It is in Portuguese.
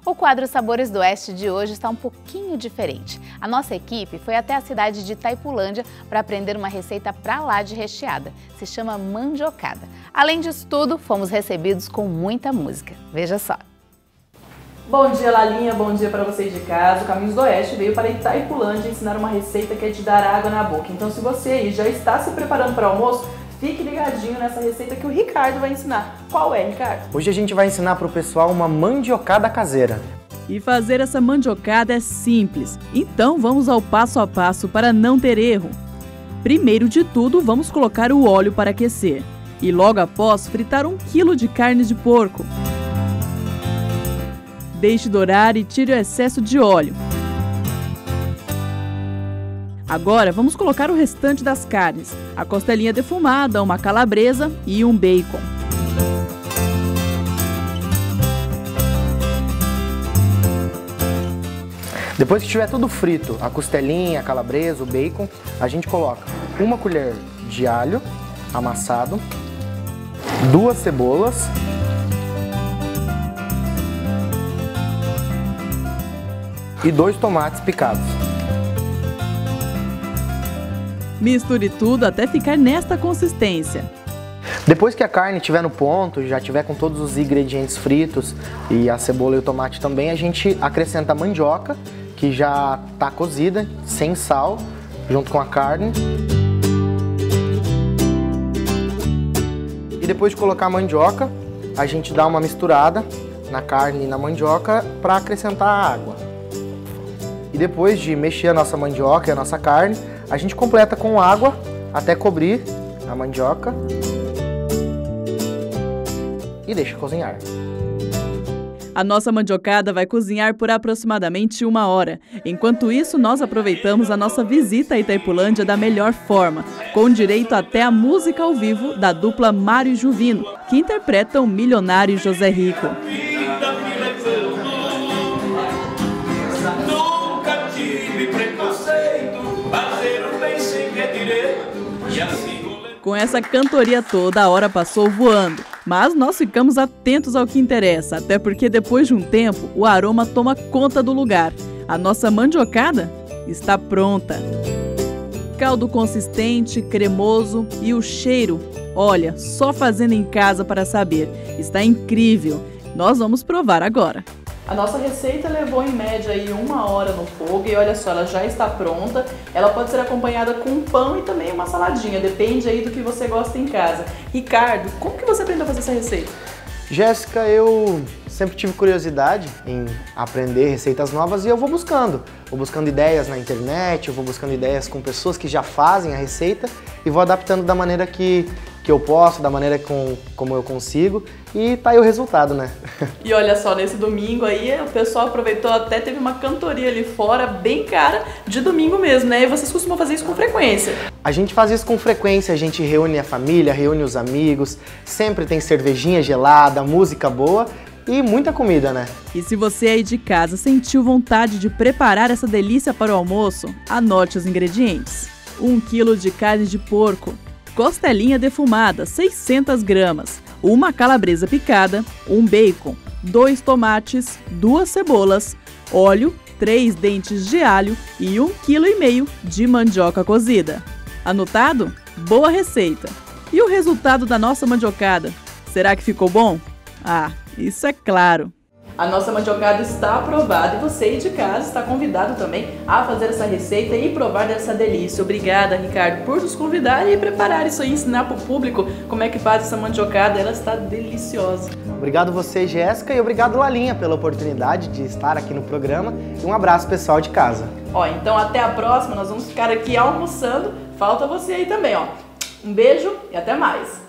O quadro Sabores do Oeste de hoje está um pouquinho diferente. A nossa equipe foi até a cidade de Itaipulândia para aprender uma receita pra lá de recheada. Se chama mandiocada. Além disso tudo, fomos recebidos com muita música. Veja só. Bom dia, Lalinha, bom dia para vocês de casa. O Caminhos do Oeste veio para Itaipulândia ensinar uma receita que é de dar água na boca. Então, se você aí já está se preparando para o almoço, fique ligadinho nessa receita que o Ricardo vai ensinar. Qual é, Ricardo? Hoje a gente vai ensinar para o pessoal uma mandiocada caseira. E fazer essa mandiocada é simples, então vamos ao passo a passo para não ter erro. Primeiro de tudo, vamos colocar o óleo para aquecer e logo após fritar 1 kg de carne de porco. Deixe dourar e tire o excesso de óleo. Agora vamos colocar o restante das carnes, a costelinha defumada, uma calabresa e um bacon. Depois que estiver tudo frito, a costelinha, a calabresa, o bacon, a gente coloca 1 colher de alho amassado, 2 cebolas, e 2 tomates picados. Misture tudo até ficar nesta consistência. Depois que a carne estiver no ponto, já estiver com todos os ingredientes fritos e a cebola e o tomate também, a gente acrescenta a mandioca, que já está cozida, sem sal, junto com a carne. E depois de colocar a mandioca, a gente dá uma misturada na carne e na mandioca para acrescentar a água. E depois de mexer a nossa mandioca e a nossa carne, a gente completa com água até cobrir a mandioca e deixa cozinhar. A nossa mandiocada vai cozinhar por aproximadamente 1 hora. Enquanto isso, nós aproveitamos a nossa visita a Itaipulândia da melhor forma, com direito até a música ao vivo da dupla Mário e Juvino, que interpretam o milionário José Rico. Com essa cantoria toda, a hora passou voando. Mas nós ficamos atentos ao que interessa, até porque depois de um tempo, o aroma toma conta do lugar. A nossa mandiocada está pronta. Caldo consistente, cremoso e o cheiro, olha, só fazendo em casa para saber. Está incrível. Nós vamos provar agora. A nossa receita levou em média aí 1 hora no fogo e olha só, ela já está pronta. Ela pode ser acompanhada com pão e também uma saladinha, depende aí do que você gosta em casa. Ricardo, como que você aprendeu a fazer essa receita? Jéssica, eu sempre tive curiosidade em aprender receitas novas e eu vou buscando ideias na internet, eu vou buscando ideias com pessoas que já fazem a receita e vou adaptando da maneira que eu posso, da maneira como eu consigo, e tá aí o resultado, né? E olha só, nesse domingo aí, o pessoal aproveitou, até teve uma cantoria ali fora, bem cara, de domingo mesmo, né? E vocês costumam fazer isso com frequência? A gente faz isso com frequência, a gente reúne a família, reúne os amigos, sempre tem cervejinha gelada, música boa e muita comida, né? E se você aí de casa sentiu vontade de preparar essa delícia para o almoço, anote os ingredientes. 1 kg de carne de porco, costelinha defumada, 600 gramas, 1 calabresa picada, 1 bacon, 2 tomates, 2 cebolas, óleo, 3 dentes de alho e 1,5 kg de mandioca cozida. Anotado? Boa receita! E o resultado da nossa mandiocada? Será que ficou bom? Ah, isso é claro! A nossa mandiocada está aprovada e você aí de casa está convidado também a fazer essa receita e provar dessa delícia. Obrigada, Ricardo, por nos convidar e preparar isso aí, ensinar para o público como é que faz essa mandiocada. Ela está deliciosa. Obrigado você, Jéssica, e obrigado, Lalinha, pela oportunidade de estar aqui no programa. E um abraço pessoal de casa. Ó, então até a próxima, nós vamos ficar aqui almoçando. Falta você aí também, ó. Um beijo e até mais.